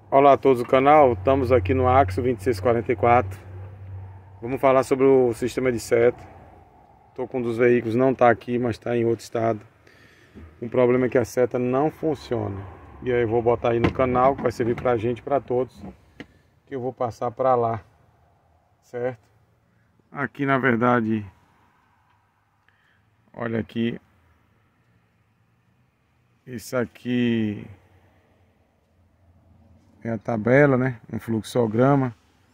Olá a todos do canal, estamos aqui no Axo 2644. Vamos falar sobre o sistema de seta. Estou com um dos veículos, não está aqui, mas está em outro estado. O problema é que a seta não funciona. E aí eu vou botar aí no canal, que vai servir pra gente, para todos. Que eu vou passar para lá, certo? Aqui na verdade, olha aqui. Isso aqui é a tabela, né? Um fluxograma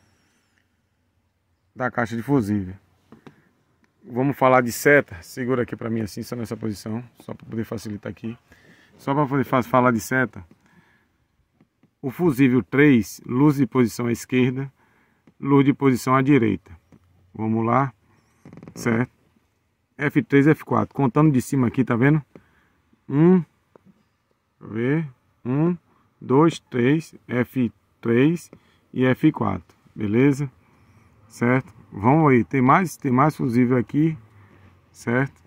da caixa de fusível. Vamos falar de seta. Segura aqui para mim assim, só nessa posição, só para poder facilitar aqui. Só para poder falar de seta. O fusível 3, luz de posição à esquerda, luz de posição à direita. Vamos lá, certo? F3, F4. Contando de cima aqui, tá vendo? 1, ver, 1, 2, 3, F3 e F4, beleza? Certo? Vamos aí, tem mais fusível aqui, certo?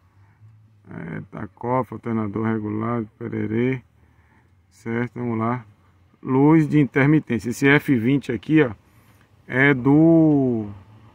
Tacofa, alternador regular, pererê, certo? Vamos lá. Luz de intermitência, esse F20 aqui, ó, é do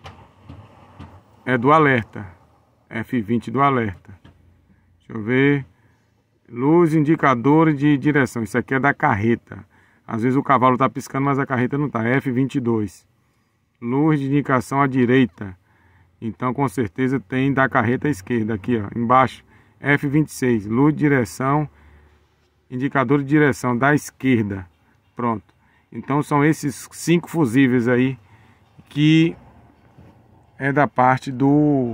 alerta, F20 do alerta. Deixa eu ver. Luz indicador de direção. Isso aqui é da carreta. Às vezes o cavalo está piscando, mas a carreta não está. F22. Luz de indicação à direita. Então com certeza tem da carreta à esquerda. Aqui, ó, embaixo. F26. Luz de direção. Indicador de direção da esquerda. Pronto. Então são esses 5 fusíveis aí que é da parte do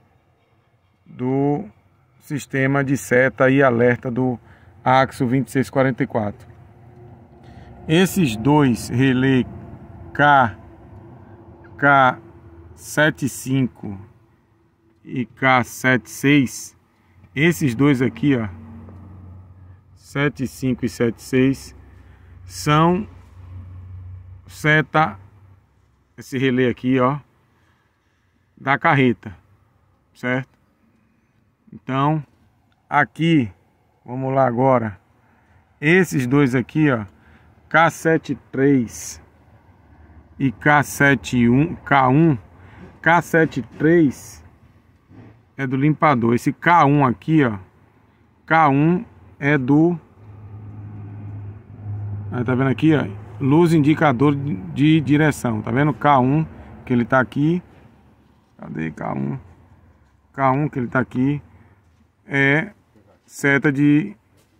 sistema de seta e alerta do Axo 2644. Esses dois relé K75 e K76, esses dois aqui, ó, 75 e 76, são seta, esse relé aqui, ó, da carreta, certo? Então, aqui, vamos lá agora. Esses dois aqui, ó, K73 e K1, K73 é do limpador. Esse K1 aqui, ó, K1 é do... Aí, tá vendo aqui, ó, luz indicador de direção. Tá vendo? K1, que ele tá aqui. Cadê K1? K1, que ele tá aqui. É seta de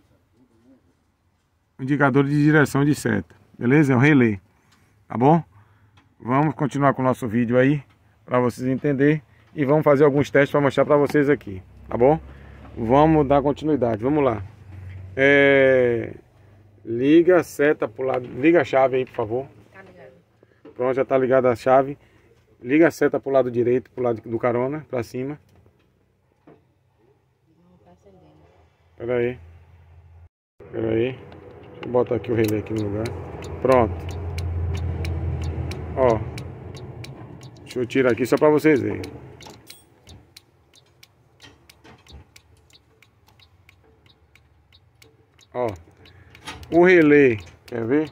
indicador de direção de seta, beleza? É o relé, tá bom? Vamos continuar com o nosso vídeo aí para vocês entenderem e vamos fazer alguns testes para mostrar para vocês aqui, tá bom? Vamos dar continuidade, vamos lá. Liga a seta pro lado, liga a chave aí, por favor. Tá ligado. Pronto, já tá ligada a chave. Liga a seta pro lado direito, pro lado do carona, para cima. Pera aí. Deixa eu botar aqui o relé aqui no lugar. Pronto. Ó. Deixa eu tirar aqui só para vocês verem. Ó. O relé, quer ver?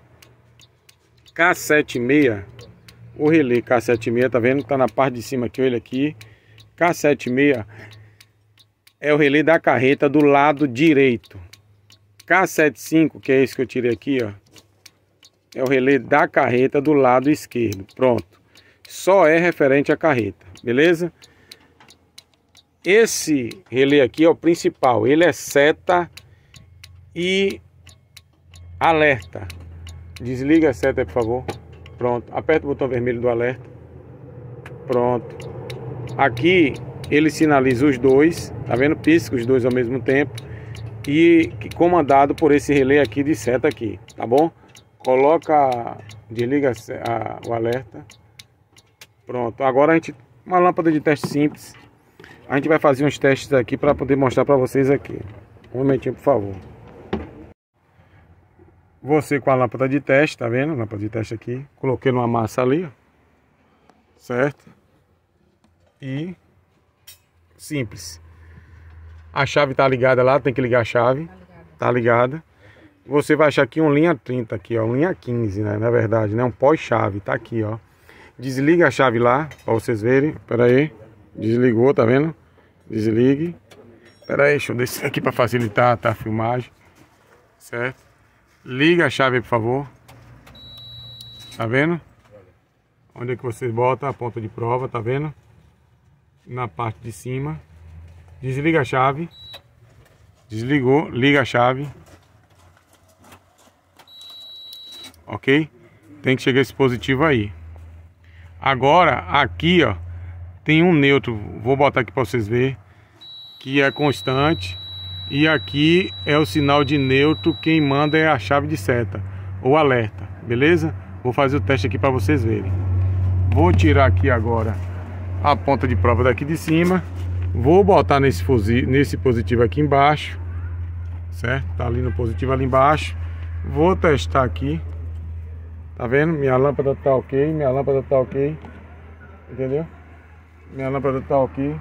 K76. O relé K76, tá vendo? Tá na parte de cima aqui, olha aqui. K76 é o relé da carreta do lado direito. K75, que é esse que eu tirei aqui, ó, é o relé da carreta do lado esquerdo. Pronto. Só é referente à carreta, beleza? Esse relé aqui é o principal. Ele é seta e alerta. Desliga a seta aí, por favor. Pronto. Aperta o botão vermelho do alerta. Pronto. Aqui ele sinaliza os dois, tá vendo? Pisca os dois ao mesmo tempo. E comandado por esse relé aqui de seta aqui, tá bom? Desliga o alerta. Pronto. Agora uma lâmpada de teste simples. A gente vai fazer uns testes aqui para poder mostrar para vocês aqui. Um momentinho, por favor. Você com a lâmpada de teste, tá vendo? Lâmpada de teste aqui. Coloquei numa massa ali, ó. Certo? E simples. A chave tá ligada lá, tem que ligar a chave. Tá ligada. você vai achar aqui um linha 30 aqui, ó, um linha 15, né, na verdade, né, um pós-chave, tá aqui, ó. Desliga a chave lá, pra vocês verem. Pera aí, desligou, tá vendo? Desligue. Pera aí, deixa eu descer aqui pra facilitar a filmagem, certo? Liga a chave aí, por favor. Tá vendo? Onde é que vocês botam a ponta de prova, tá vendo? Na parte de cima. Desliga a chave. Desligou, liga a chave. Ok? Tem que chegar esse positivo aí. Agora, aqui, ó, tem um neutro. Vou botar aqui para vocês verem. Que é constante. E aqui é o sinal de neutro. Quem manda é a chave de seta. Ou alerta, beleza? Vou fazer o teste aqui para vocês verem. Vou tirar aqui agora a ponta de prova daqui de cima. Vou botar nesse positivo aqui embaixo. Certo? Tá ali no positivo ali embaixo. Vou testar aqui. Tá vendo? Minha lâmpada tá ok. Minha lâmpada tá ok. Entendeu? Minha lâmpada tá ok.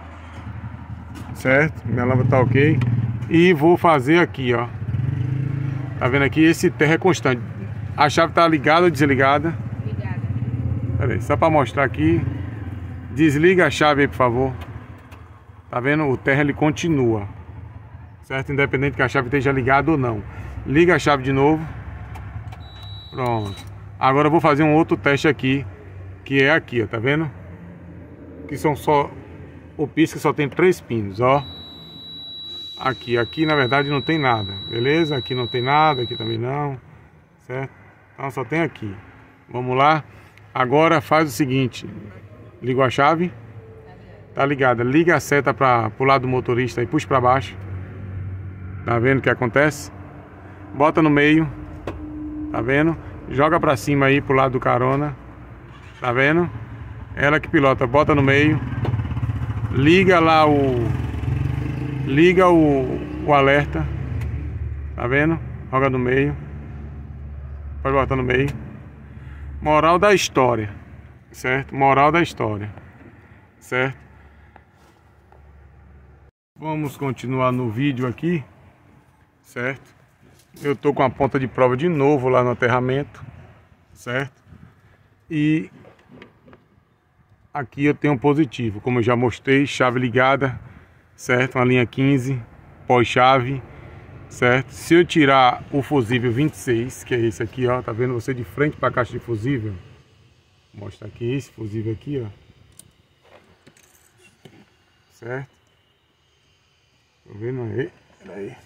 Certo? Minha lâmpada tá ok. E vou fazer aqui, ó. Tá vendo aqui? Esse terra é constante. A chave tá ligada ou desligada? Ligada. Pera aí, só pra mostrar aqui. Desliga a chave aí, por favor. Tá vendo? O terra ele continua. Certo? Independente que a chave esteja ligada ou não. Liga a chave de novo. Pronto. Agora eu vou fazer um outro teste aqui. Que é aqui, ó. Tá vendo? Que são só... O pisca só tem 3 pinos, ó. Aqui na verdade não tem nada. Beleza? Aqui não tem nada. Aqui também não. Certo? Então só tem aqui. Vamos lá. Agora faz o seguinte. Ligou a chave. Tá ligada. Liga a seta pro lado do motorista e puxa pra baixo. Tá vendo o que acontece? Bota no meio. Tá vendo? Joga pra cima aí pro lado do carona. Tá vendo? Ela que pilota. Bota no meio. Liga lá Liga o alerta. Tá vendo? Joga no meio. Pode botar no meio. Moral da história. Certo? Moral da história. Certo? Vamos continuar no vídeo aqui. Certo? Eu tô com a ponta de prova de novo lá no aterramento. Certo? E aqui eu tenho um positivo. Como eu já mostrei, chave ligada. Certo? Uma linha 15. Pós-chave. Certo? Se eu tirar o fusível 26, que é esse aqui, ó, tá vendo você de frente para a caixa de fusível? Vou mostrar aqui esse fusível aqui, ó. Certo? Tô vendo aí? Peraí.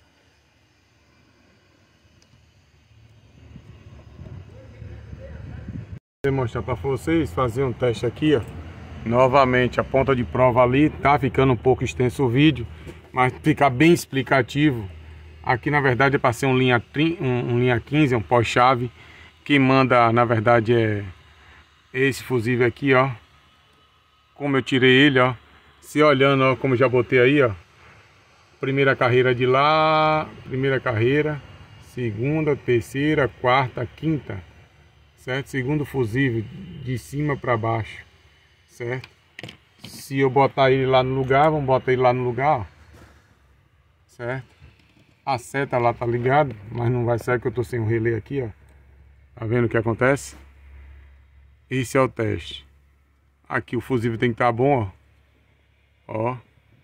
Vou mostrar para vocês, fazer um teste aqui, ó. Novamente a ponta de prova ali, tá ficando um pouco extenso o vídeo, mas fica bem explicativo. Aqui na verdade é para ser um linha 15, um pós-chave. Quem manda na verdade é esse fusível aqui, ó. Como eu tirei ele, ó. Se olhando, ó, como eu já botei aí, ó. Primeira carreira de lá, primeira carreira, segunda, terceira, quarta, quinta. Certo? Segundo fusível de cima para baixo. Certo? Se eu botar ele lá no lugar, vamos botar ele lá no lugar, ó. Certo? A seta lá tá ligada, mas não vai sair que eu tô sem o relé aqui, ó. Tá vendo o que acontece? Esse é o teste. Aqui o fusível tem que estar bom, ó.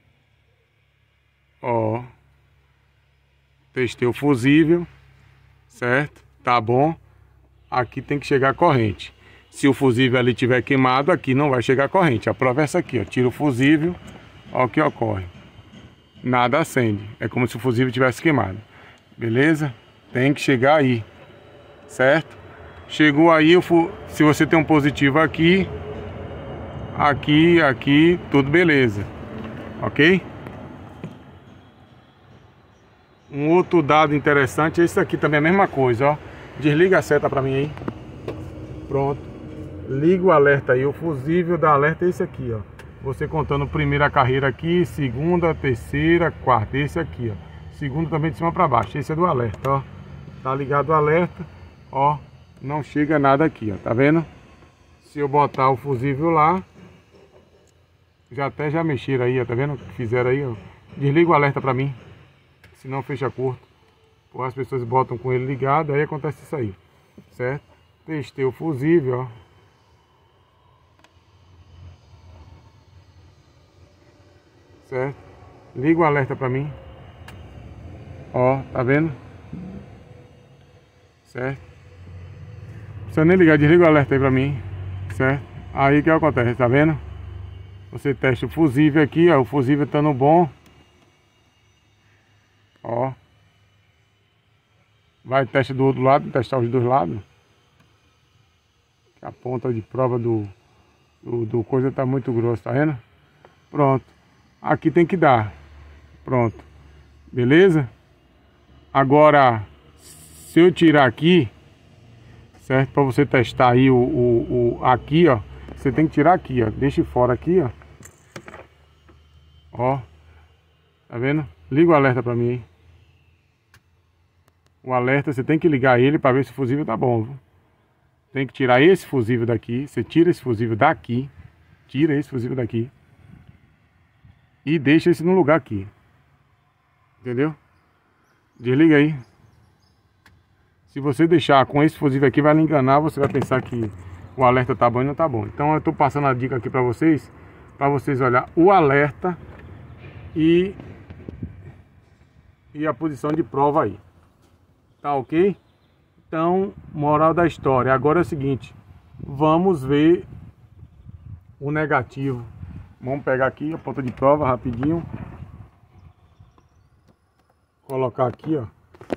Ó. Testei o fusível. Certo? Tá bom. Aqui tem que chegar a corrente. Se o fusível ali tiver queimado, aqui não vai chegar a corrente. A prova é essa aqui, ó. Tira o fusível, ó o que ocorre. Nada acende. É como se o fusível tivesse queimado. Beleza? Tem que chegar aí. Certo? Chegou aí, se você tem um positivo aqui, aqui, tudo beleza. Ok? Um outro dado interessante, esse aqui também é a mesma coisa, ó. Desliga a seta pra mim aí. Pronto. Liga o alerta aí. O fusível da alerta é esse aqui, ó. Você contando primeira carreira aqui, segunda, terceira, quarta. Esse aqui, ó. Segundo também de cima para baixo. Esse é do alerta, ó. Tá ligado o alerta, ó. Não chega nada aqui, ó. Tá vendo? Se eu botar o fusível lá, já mexeram aí, ó. Tá vendo o que fizeram aí, ó? Desliga o alerta para mim. Senão fecha curto. Ou as pessoas botam com ele ligado, aí acontece isso aí, certo? Testei o fusível, ó. Certo? Liga o alerta pra mim. Ó, tá vendo? Certo? Não precisa nem ligar, desliga o alerta aí pra mim. Certo? Aí o que acontece, tá vendo? Você testa o fusível aqui, ó. O fusível estando bom. Ó. Vai testa do outro lado, testar os dois lados. A ponta de prova do coisa tá muito grossa, tá vendo? Pronto. Aqui tem que dar. Pronto. Beleza? Agora, se eu tirar aqui, certo? Para você testar aí aqui, ó. Você tem que tirar aqui, ó. Deixa fora aqui, ó. Ó. Tá vendo? Liga o alerta para mim aí. O alerta, você tem que ligar ele para ver se o fusível tá bom, viu? Tem que tirar esse fusível daqui. Você tira esse fusível daqui. Tira esse fusível daqui. E deixa esse no lugar aqui. Entendeu? Desliga aí. Se você deixar com esse fusível aqui, vai lhe enganar. Você vai pensar que o alerta tá bom e não tá bom. Então eu tô passando a dica aqui para vocês olhar o alerta e a posição de prova aí. Tá ok? Então, moral da história. Agora é o seguinte. Vamos ver o negativo. Vamos pegar aqui a ponta de prova rapidinho. Colocar aqui, ó.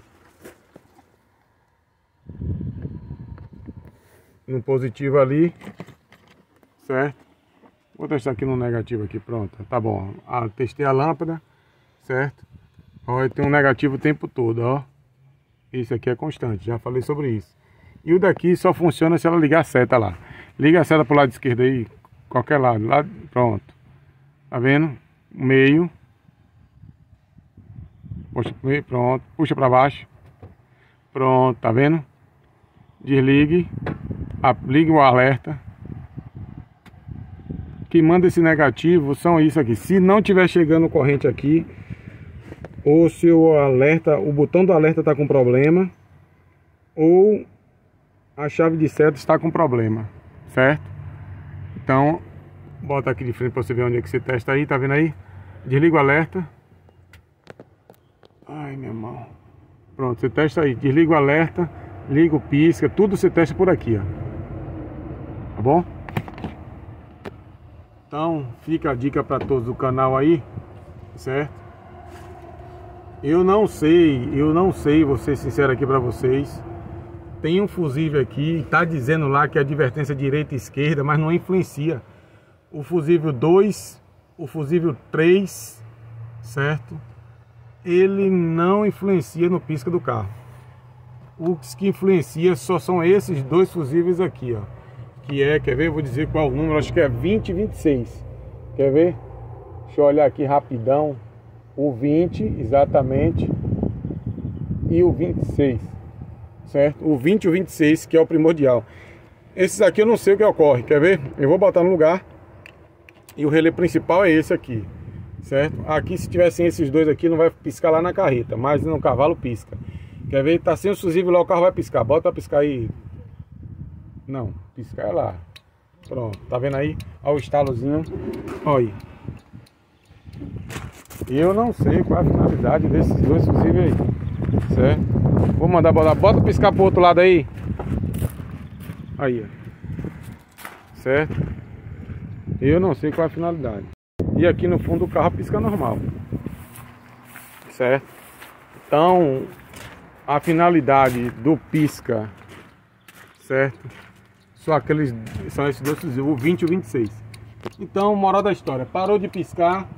No positivo ali. Certo? Vou testar aqui no negativo aqui, pronto. Tá bom. Testei a lâmpada. Certo? Ó, tem um negativo o tempo todo, ó. Isso aqui é constante, já falei sobre isso. E o daqui só funciona se ela ligar a seta lá. Liga a seta pro lado esquerdo aí, qualquer lado. Pronto. Tá vendo? Meio. Puxa pro meio, pronto. Puxa pra baixo. Pronto, tá vendo? Desligue. Ligue o alerta. Que manda esse negativo são isso aqui. Se não tiver chegando corrente aqui, ou se o botão do alerta está com problema, ou a chave de seta está com problema, certo? Então, bota aqui de frente para você ver onde é que você testa aí, tá vendo aí? Desliga o alerta. Ai, minha mão. Pronto, você testa aí, desliga o alerta, liga o pisca, tudo você testa por aqui, ó. Tá bom? Então, fica a dica para todos do canal aí, certo? Eu não sei, vou ser sincero aqui para vocês. Tem um fusível aqui, tá dizendo lá que é advertência direita e esquerda, mas não influencia. O fusível 2, o fusível 3, certo? Ele não influencia no pisca do carro. Os que influencia só são esses dois fusíveis aqui, ó. Que é, quer ver? Vou dizer qual o número, acho que é 20 e 26. Quer ver? Deixa eu olhar aqui rapidão. O 20, exatamente, e o 26, certo? O 20 e o 26, que é o primordial. Esses aqui eu não sei o que ocorre, quer ver? Eu vou botar no lugar, e o relé principal é esse aqui, certo? Aqui, se tivessem esses dois aqui, não vai piscar lá na carreta, mas no cavalo pisca. Quer ver? Tá sem o fusível lá, o carro vai piscar. Bota pra piscar aí. Não, piscar lá. Pronto, tá vendo aí? Olha o estalozinho. Olha aí. Eu não sei qual é a finalidade desses dois fusíveis aí, certo? Vou mandar botar, bota piscar pro outro lado aí. Aí, ó. Certo? Eu não sei qual é a finalidade. E aqui no fundo do carro pisca normal, certo? Então, a finalidade do pisca, certo? São esses dois fusíveis, o 20 e o 26. Então, moral da história, parou de piscar,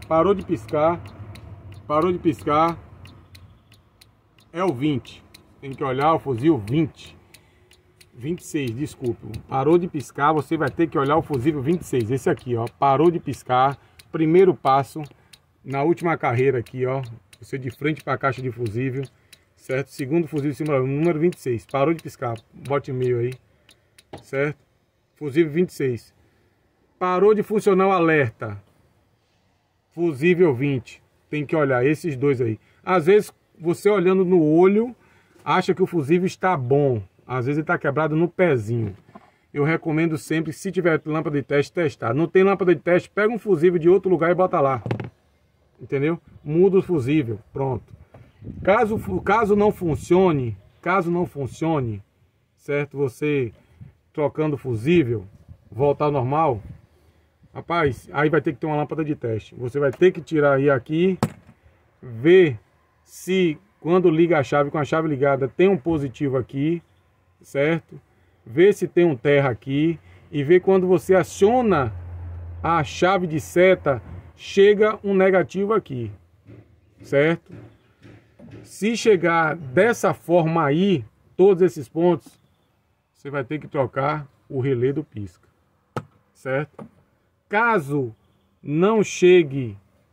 é o 20. Tem que olhar o fusível 20. 26, desculpa. Parou de piscar, você vai ter que olhar o fusível 26. Esse aqui, ó, parou de piscar. Primeiro passo, na última carreira aqui, ó. Você de frente para a caixa de fusível, certo? Segundo fusível simulador, número 26. Parou de piscar, bote e-mail aí, certo? Fusível 26. Parou de funcionar o alerta. Fusível 20. Tem que olhar esses dois aí. Às vezes, você olhando no olho, acha que o fusível está bom, às vezes ele está quebrado no pezinho. Eu recomendo sempre, se tiver lâmpada de teste, testar. Não tem lâmpada de teste, pega um fusível de outro lugar e bota lá. Entendeu? Muda o fusível, pronto. Caso não funcione, certo? Você trocando o fusível, voltar ao normal, rapaz, aí vai ter que ter uma lâmpada de teste. Você vai ter que tirar aí aqui, ver se quando liga a chave, com a chave ligada, tem um positivo aqui, certo? Ver se tem um terra aqui e ver quando você aciona a chave de seta, chega um negativo aqui, certo? Se chegar dessa forma aí, todos esses pontos, você vai ter que trocar o relé do pisca, certo? Caso não chegue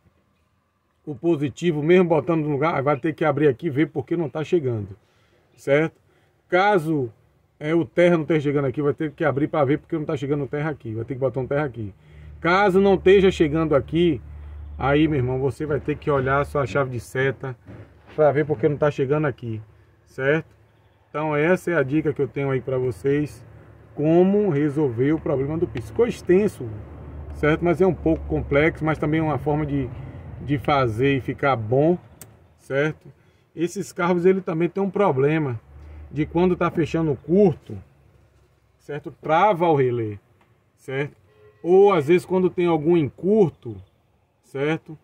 o positivo, mesmo botando no lugar, vai ter que abrir aqui e ver porque não está chegando, certo? Caso o terra não esteja chegando aqui, vai ter que abrir para ver porque não está chegando o terra aqui, vai ter que botar um terra aqui. Caso não esteja chegando aqui, aí, meu irmão, você vai ter que olhar a sua chave de seta para ver porque não está chegando aqui, certo? Então essa é a dica que eu tenho aí para vocês, como resolver o problema do pisca. Ficou extenso, certo? Mas é um pouco complexo, mas também é uma forma de fazer e ficar bom, certo? Esses carros, ele também tem um problema de quando está fechando curto, certo? Trava o relé, certo? Ou às vezes quando tem algum encurto, certo?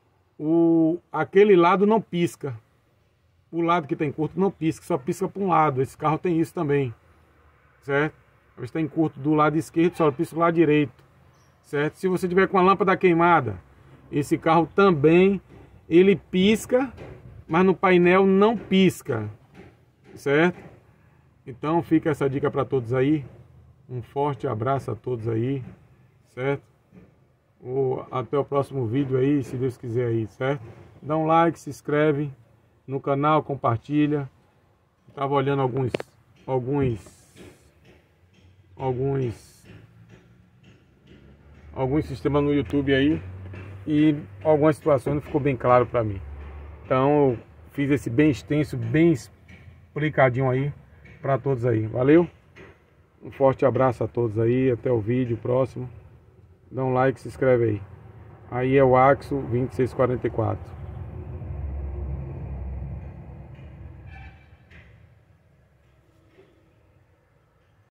Aquele lado não pisca. O lado que tem curto não pisca, só pisca para um lado. Esse carro tem isso também, certo? Às vezes tem curto do lado esquerdo, só pisca do lado direito, certo? Se você tiver com a lâmpada queimada, esse carro também, ele pisca, mas no painel não pisca, certo? Então fica essa dica para todos aí. Um forte abraço a todos aí, certo? Até o próximo vídeo aí, se Deus quiser aí, certo? Dá um like, se inscreve no canal, compartilha. Tava olhando alguns sistemas no YouTube aí e algumas situações não ficou bem claro para mim. Então eu fiz esse bem extenso, bem explicadinho aí para todos aí. Valeu? Um forte abraço a todos aí, até o vídeo próximo. Dá um like, se inscreve aí. Aí é o Axo 2644.